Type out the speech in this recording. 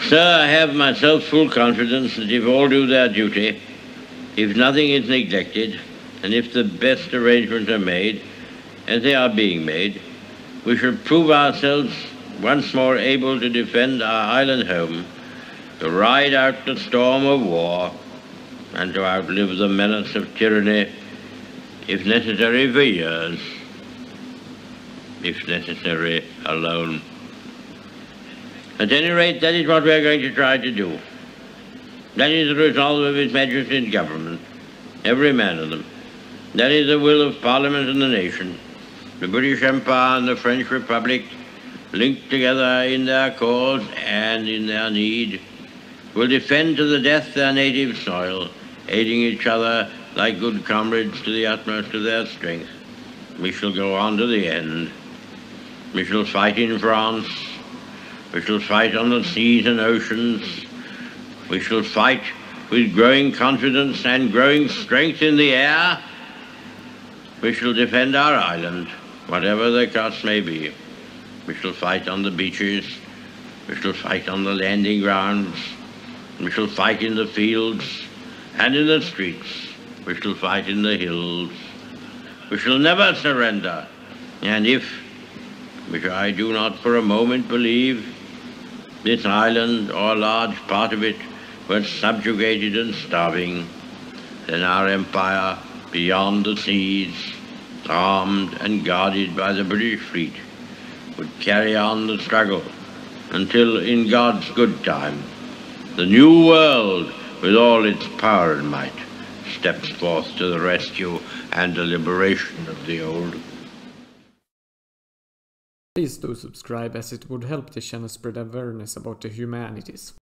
Sir, I have myself full confidence that if all do their duty, if nothing is neglected, and if the best arrangements are made, as they are being made, we shall prove ourselves once more able to defend our island home, to ride out the storm of war, and to outlive the menace of tyranny, if necessary for years, if necessary alone. At any rate, that is what we are going to try to do. That is the resolve of His Majesty's government, every man of them. That is the will of Parliament and the nation. The British Empire and the French Republic, linked together in their cause and in their need, will defend to the death their native soil, aiding each other like good comrades to the utmost of their strength. We shall go on to the end. We shall fight in France. We shall fight on the seas and oceans. We shall fight with growing confidence and growing strength in the air. We shall defend our island, whatever the cost may be. We shall fight on the beaches. We shall fight on the landing grounds. We shall fight in the fields and in the streets. We shall fight in the hills. We shall never surrender. And if, which I do not for a moment believe, this island or a large part of it was subjugated and starving, then our empire beyond the seas, armed and guarded by the British fleet, would carry on the struggle until, in God's good time, the new world, with all its power and might, steps forth to the rescue and the liberation of the old. Please do subscribe, as it would help the channel spread awareness about the humanities.